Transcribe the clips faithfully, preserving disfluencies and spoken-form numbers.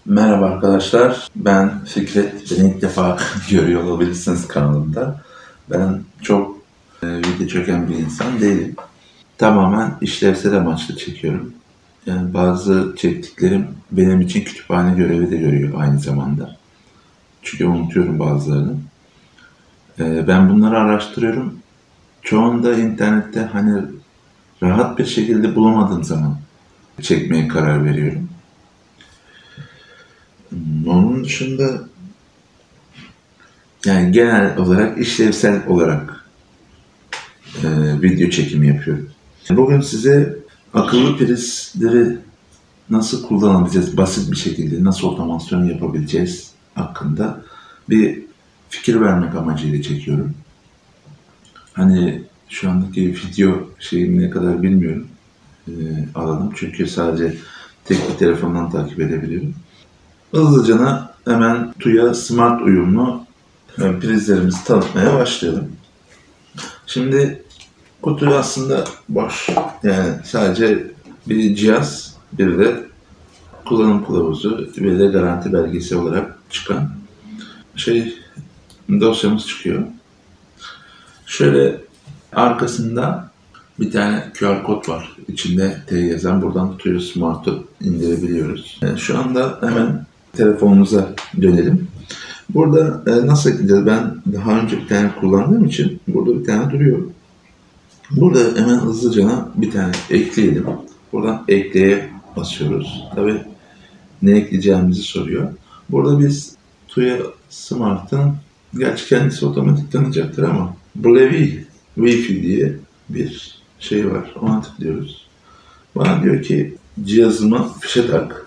Merhaba arkadaşlar, ben Fikret. Beni ilk defa görüyor olabilirsiniz kanalımda. Ben çok e, video çeken bir insan değilim. Tamamen işlevsel amaçlı çekiyorum. Yani bazı çektiklerim benim için kütüphane görevi de görüyor aynı zamanda. Çünkü unutuyorum bazılarını. E, ben bunları araştırıyorum. Çoğunda internette hani rahat bir şekilde bulamadığım zaman çekmeye karar veriyorum. Onun dışında yani genel olarak işlevsel olarak e, video çekimi yapıyorum. Bugün size akıllı prizleri nasıl kullanabileceğiz, basit bir şekilde nasıl otomasyon yapabileceğiz hakkında bir fikir vermek amacıyla çekiyorum. Hani şu andaki video şeyim ne kadar bilmiyorum e, alalım çünkü sadece tek bir telefondan takip edebiliyorum. Hızlıca hemen TUYA Smart uyumlu prizlerimizi tanıtmaya başlayalım. Şimdi kutu aslında boş. Yani sadece bir cihaz, bir de kullanım kılavuzu ve de garanti belgesi olarak çıkan şey dosyamız çıkıyor. Şöyle arkasında bir tane Q R kod var. İçinde T yazan. Buradan TUYA Smart'ı indirebiliyoruz. Yani şu anda hemen telefonumuza dönelim. Burada e, nasıl ekleyeceğiz? Ben daha önce bir tane kullandığım için burada bir tane duruyor. Burada hemen hızlıca bir tane ekleyelim. Buradan ekleye basıyoruz. Tabii ne ekleyeceğimizi soruyor. Burada biz TUYA Smart'ın, gerçi kendisi otomatik tanıyacaktır ama Blevi Wi-Fi diye bir şey var. Ona tıklıyoruz. Bana diyor ki cihazıma fişe tak.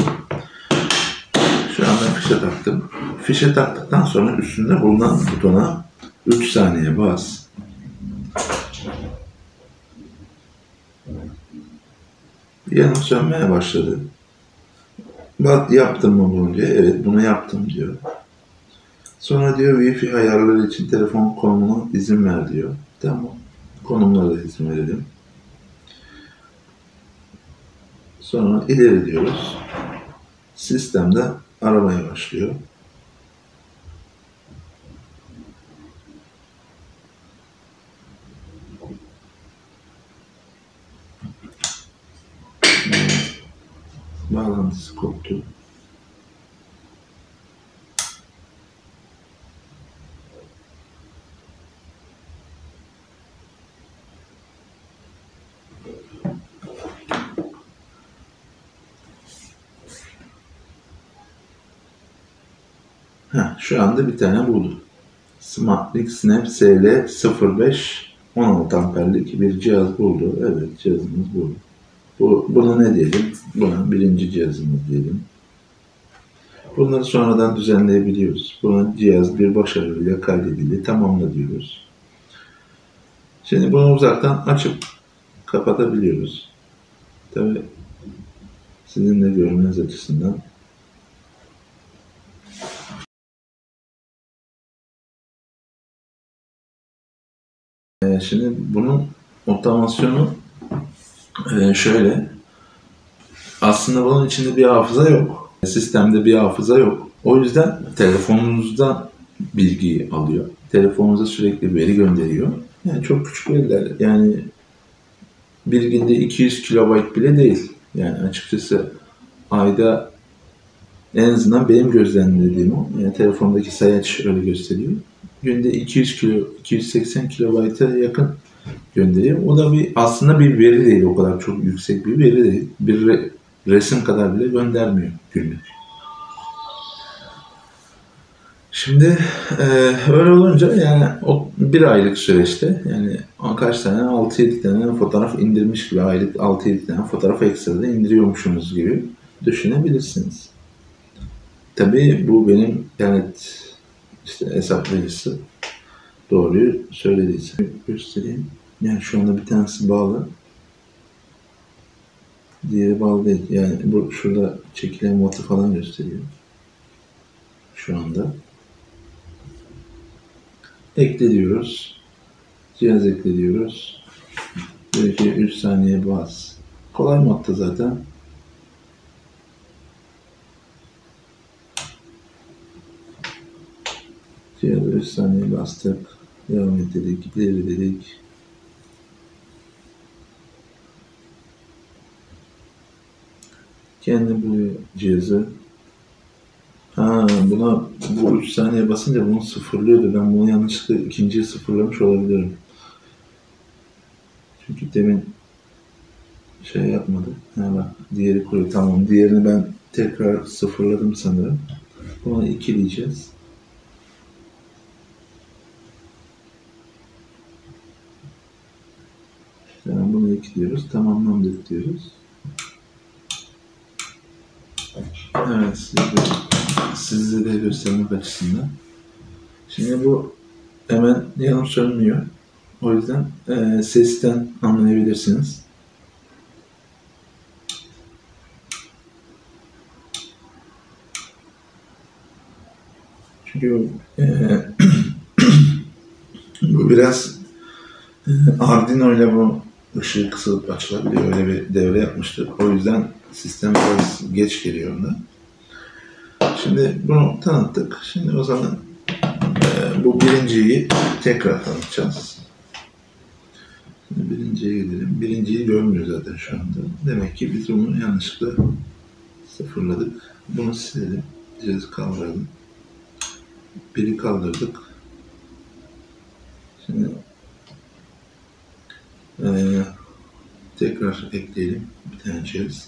Şu anda fişe taktım. Fişe taktıktan sonra üstünde bulunan butona üç saniye bas. Yanım sönmeye başladı. Bak yaptım mı bunu diyor. Evet bunu yaptım diyor. Sonra diyor Wi-Fi ayarları için telefon konumuna izin ver diyor. Tamam. Konumlara da izin verelim. Sonra ileri diyoruz. Sistemde aramaya başlıyor. Bağlantısı koptu. Heh, şu anda bir tane buldu. SmartLink Snap S L sıfır beş on altı amperlik bir cihaz buldu. Evet, cihazımız bu. Bu buna ne diyelim? Buna birinci cihazımız diyelim. Bunları sonradan düzenleyebiliyoruz. Buna cihaz bir başarıyla kaydedildi. Tamamla diyoruz. Şimdi bunu uzaktan açıp kapatabiliyoruz. Tabii sizin de görmeniz açısından. Ee, şimdi bunun otomasyonu e, şöyle. Aslında bunun içinde bir hafıza yok. Sistemde bir hafıza yok. O yüzden telefonunuzdan bilgiyi alıyor. Telefonunuza sürekli veri gönderiyor. Yani çok küçük veriler. Yani bir günde iki yüz kilobayt bile değil. Yani açıkçası ayda en azından benim gözlemlediğim o. Yani telefondaki sayaç öyle gösteriyor. Günde iki yüz kilo, iki yüz seksen kilobayta yakın gönderiyor. O da bir aslında bir veri değil. O kadar çok yüksek bir veri değil. Bir re, resim kadar bile göndermiyor günlük. Şimdi e, öyle olunca yani o bir aylık süreçte yani kaç tane altı yedi tane fotoğraf indirmiş gibi aylık altı yedi tane fotoğraf ekstra da indiriyormuşsunuz gibi düşünebilirsiniz. Tabii bu benim internet işte hesaplayıcısı doğruyu söylediyse göstereyim. Yani şu anda bir tanesi bağlı. Diğeri bağlı değil. Yani bu şurada çekilen motu falan gösteriyor. Şu anda. Ekle diyoruz. Cihaz ekle diyoruz. bir iki üç saniye bas. Kolay modda zaten. Cihazı üç saniye bastık. Devam et dedik. İleri dedik. Kendi buluyor cihazı. Ha, buna bu üç saniye basınca bunu sıfırlıyordu. Ben bunu yanlışlıkla ikinciyi sıfırlamış olabilirim. Çünkü demin şey yapmadı. Ha bak, diğeri kuruyor. Tamam, diğerini ben tekrar sıfırladım sanırım. Buna iki diyeceğiz. Yani bunu iki diyoruz. Tamamlandık diyoruz. Evet, size de, size de göstermek açısından. Şimdi bu hemen yanıp sönmüyor. O yüzden e, sesten anlayabilirsiniz. Çünkü e, bu biraz e, Arduino ile bu ışığı kısılıp açılabiliyor. Öyle bir devre yapmıştık. O yüzden sistem biraz geç geliyor onda. Şimdi bunu tanıttık. Şimdi o zaman e, bu birinciyi tekrar tanıtacağız. Şimdi birinciye gidelim. Birinciyi görmüyor zaten şu anda. Demek ki biz bunu yanlışlıkla sıfırladık. Bunu silelim. Cihazı kaldıralım. Biri kaldırdık. Şimdi e, tekrar ekleyelim bir tane cihaz.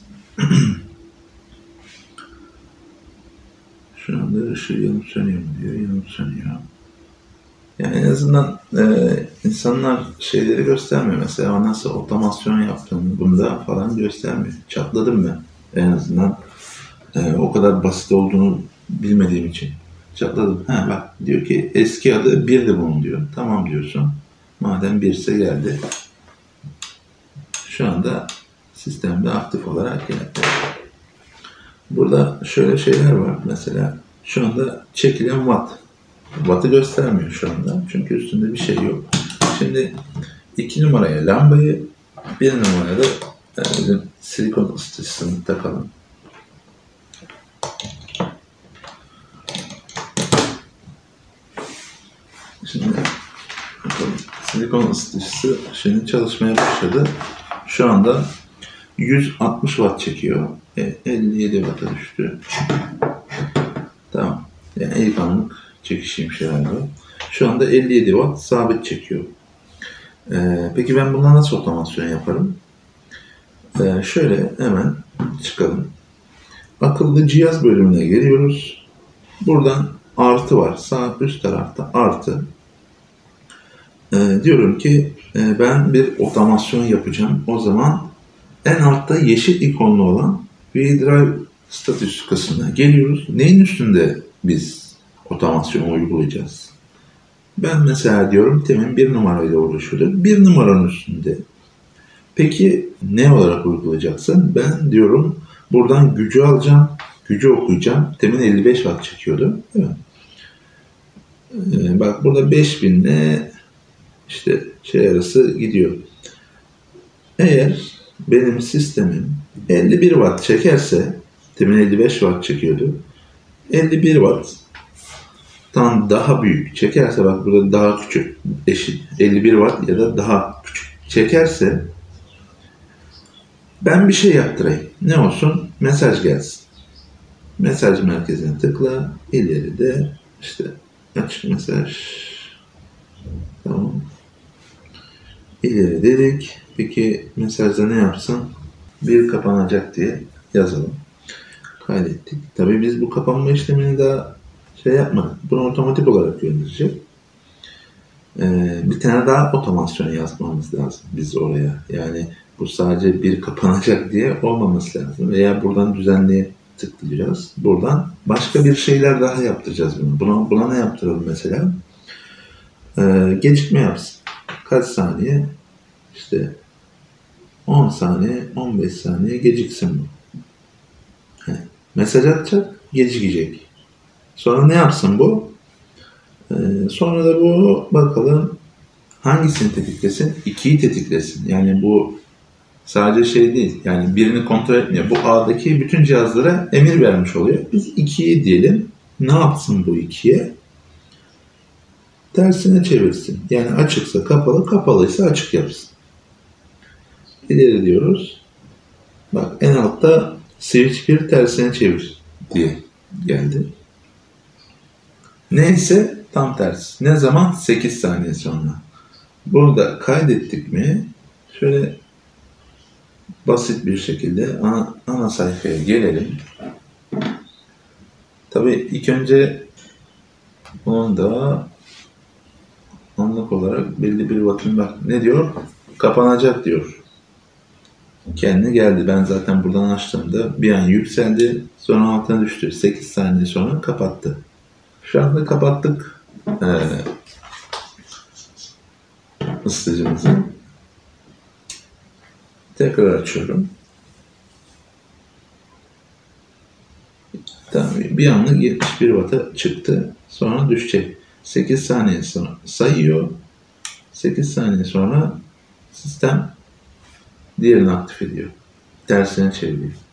Şu anda ışığı yanıp sönüyor mu diyor. Yanıp sönüyor. Yani en azından e, insanlar şeyleri göstermiyor. Mesela nasıl otomasyon yaptığını bunda falan göstermiyor. Çatladım ben. En azından e, o kadar basit olduğunu bilmediğim için. Çatladım. Ha bak, diyor ki eski adı birdi bunun diyor. Tamam diyorsun. Madem birse geldi. Şu anda sistemde aktif olarak geldi. Burada şöyle şeyler var. Mesela şu anda çekilen watt. Watt'ı göstermiyor şu anda. Çünkü üstünde bir şey yok. Şimdi iki numaraya lambayı, bir numaraya da yani silikon ısıtıcısını takalım. Şimdi bakalım. Silikon ısıtıcısı şimdi çalışmaya başladı. Şu anda yüz altmış watt çekiyor. E, elli yedi watt'a düştü. Tamam. Yani ilk anlık çekişiymiş herhalde. Şu anda elli yedi watt sabit çekiyor. Ee, peki ben bundan nasıl otomasyon yaparım? Ee, şöyle hemen çıkalım. Akıllı cihaz bölümüne geliyoruz. Buradan artı var. Sağ üst tarafta artı. Ee, diyorum ki e, ben bir otomasyon yapacağım. O zaman en altta yeşil ikonlu olan V-Drive status kısmına geliyoruz. Neyin üstünde biz otomasyon uygulayacağız? Ben mesela diyorum temin bir numarayla uğraşıyorduk. Bir numaranın üstünde. Peki ne olarak uygulayacaksın? Ben diyorum buradan gücü alacağım. Gücü okuyacağım. Temin elli beş watt çekiyordu. Değil mi? Ee, bak burada beş bin ile işte şey arası gidiyor. Eğer benim sistemim elli bir watt çekerse, temin elli beş watt çekiyordu. elli bir watt'tan daha büyük çekerse, bak burada daha küçük, eşit elli bir watt ya da daha küçük çekerse ben bir şey yaptırayım. Ne olsun? Mesaj gelsin. Mesaj merkezine tıkla. İleride işte açık mesaj. Tamam. İleri dedik. Peki mesajda ne yapsın? Bir kapanacak diye yazalım. Kaydettik. Tabii biz bu kapanma işlemini daha şey yapmadık. Bunu otomatik olarak gönderecek. Ee, bir tane daha otomasyon yazmamız lazım biz oraya. Yani bu sadece bir kapanacak diye olmaması lazım. Veya buradan düzenleye tıklayacağız. Buradan başka bir şeyler daha yaptıracağız bunu. Buna, buna ne yaptıralım mesela? Ee, gecikme yapsın. Kaç saniye? İşte on saniye, on beş saniye geciksin bu. He. Mesaj atacak, gecikecek. Sonra ne yapsın bu? Ee, sonra da bu bakalım hangisini tetiklesin? ikiyi tetiklesin. Yani bu sadece şey değil. Yani birini kontrol etmiyor. Bu A'daki bütün cihazlara emir vermiş oluyor. Biz ikiyi diyelim. Ne yapsın bu ikiye? tersine çevirsin. Yani açıksa kapalı, kapalıysa açık yapsın. İleri diyoruz. Bak en altta switch bir tersine çevir diye geldi. Neyse tam tersi. Ne zaman? sekiz saniye sonra. Burada kaydettik mi? Şöyle basit bir şekilde ana, ana sayfaya gelelim. Tabii ilk önce bunun da anlık olarak belli bir wattın bak ne diyor? Kapanacak diyor. Kendi geldi. Ben zaten buradan açtığımda bir an yükseldi. Sonra altına düştü. sekiz saniye sonra kapattı. Şu anda kapattık ee, ısıtıcımızı. Tekrar açıyorum. Tamam, bir anlık yetmiş bir watt'a çıktı. Sonra düşecek. sekiz saniye sonra sayıyor. sekiz saniye sonra sistem diğerini aktif ediyor. Tersine çeviriyor.